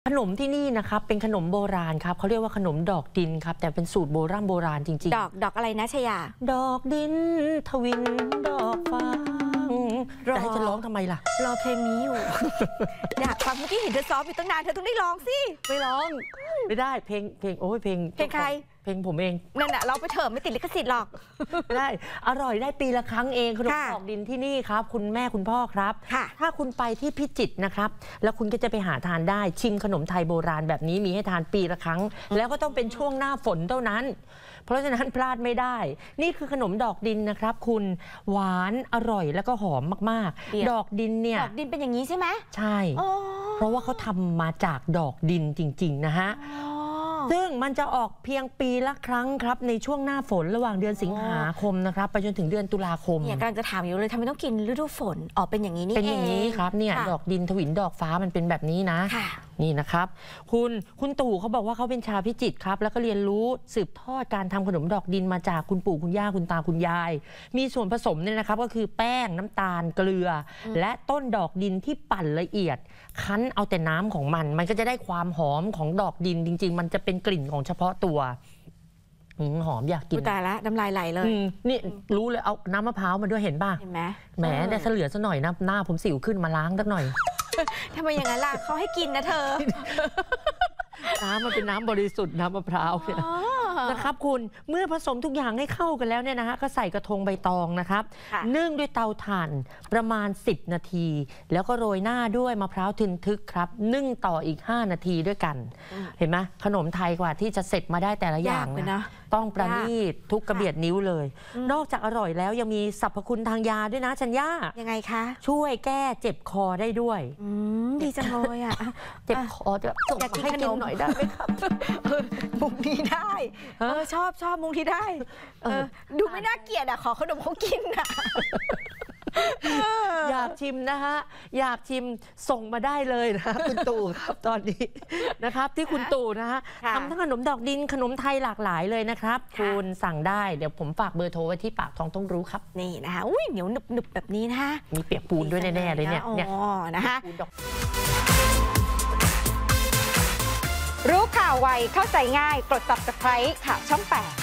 ขนมที่นี่นะครับเป็นขนมโบราณครับเขาเรียกว่าขนมดอกดินครับแต่เป็นสูตรโบราณจริงๆดอกอะไรนะชยาดอกดินทวินดอกฟ้าจะให้จะร้องทำไมล่ะรอเพลงนี้อยู่ อยากฟังเมื่อกี้เห็นเธอซ้อมอยู่ตั้งนานเธอต้องได้ร้องสิไม่ร้องไม่ได้เพลงโอ้ยเพลงใครเพลงผมเองนั่นแหละเราไปเถอะไม่ติดลิขสิทธิ์หรอกได้อร่อยได้ปีละครั้งเองขนมดอกดินที่นี่ครับคุณแม่คุณพ่อครับถ้าคุณไปที่พิจิตรนะครับแล้วคุณก็จะไปหาทานได้ชิมขนมไทยโบราณแบบนี้มีให้ทานปีละครั้งแล้วก็ต้องเป็นช่วงหน้าฝนเท่านั้นเพราะฉะนั้นพลาดไม่ได้นี่คือขนมดอกดินนะครับคุณหวานอร่อยแล้วก็หอมมากๆดอกดินเนี่ยดอกดินเป็นอย่างนี้ใช่ไหมใช่เพราะว่าเขาทำมาจากดอกดินจริงๆนะฮะซึ่งมันจะออกเพียงปีละครั้งครับในช่วงหน้าฝนระหว่างเดือนสิงหาคมนะครับไปจนถึงเดือนตุลาคมเนี่ยกำลังจะถามอยู่เลยทำไมต้องกินฤดูฝนออกเป็นอย่างนี้นี่เองเป็นอย่างนี้ครับเนี่ยดอกดินถวิลดอกฟ้ามันเป็นแบบนี้นะนี่นะครับคุณตู่เขาบอกว่าเขาเป็นชาวพิจิตรครับแล้วก็เรียนรู้สืบทอดการทำขนมดอกดินมาจากคุณปู่คุณย่าคุณตาคุณยายมีส่วนผสมเนี่ยนะครับก็คือแป้งน้ำตาลเกลือและต้นดอกดินที่ปั่นละเอียดคั้นเอาแต่น้ำของมันก็จะได้ความหอมของดอกดินจริงๆมันจะเป็นกลิ่นของเฉพาะตัวหอมอยากกินตายละน้ำลายไหลเลยนี่รู้เลยเอาน้ำมะพร้าวมาด้วยเห็นป่ะเห็นไหมแหมแต่เหลือซะหน่อยนะหน้าผมสิวขึ้นมาล้างสักหน่อยทำไมอย่างนั้นล่ะเขาให้กินนะเธอน้ำมันเป็นน้ำบริสุทธิ์น้ำมะพร้าวเนี่ยนะครับคุณเมื่อผสมทุกอย่างให้เข้ากันแล้วเนี่ยนะฮะก็ใส่กระทงใบตองนะครับนึ่งด้วยเตาถ่านประมาณ10 นาทีแล้วก็โรยหน้าด้วยมะพร้าวทึนทึกครับนึ่งต่ออีก5 นาทีด้วยกันเห็นไหมขนมไทยกว่าที่จะเสร็จมาได้แต่ละอย่างนะต้องประณีตทุกกระเบียดนิ้วเลยนอกจากอร่อยแล้วยังมีสรรพคุณทางยาด้วยนะชัญญายังไงคะช่วยแก้เจ็บคอได้ด้วยดีจังเลยอ่ะเจ็บคอจะส่งให้กินหน่อยได้ไหมครับมุกนี้ได้ชอบมุกที่ได้ดูไม่น่าเกลียดอ่ะขอขนมเขากินอ่ะอยากชิมนะฮะอยากชิมส่งมาได้เลยนะคุณตู่ครับตอนนี้นะครับที่คุณตู่นะฮะทำทั้งขนมดอกดินขนมไทยหลากหลายเลยนะครับคุณสั่งได้เดี๋ยวผมฝากเบอร์โทรไว้ที่ปากท้องต้องรู้ครับนี่นะคะอุ้ยเหนียวหนึบแบบนี้นะมีเปียกปูนด้วยแน่ๆเลยเนี่ยนะคะรู้ข่าวไวเข้าใจง่ายกด Subscribe ข่าวช่อง 8